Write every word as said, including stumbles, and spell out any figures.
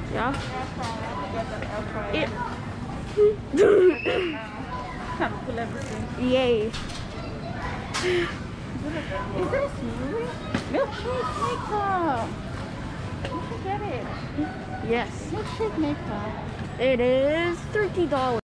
Yeah. It. Yay. Is it a smoothie? Milkshake makeup. You should get it. Yes. Milkshake makeup. It is thirty dollars.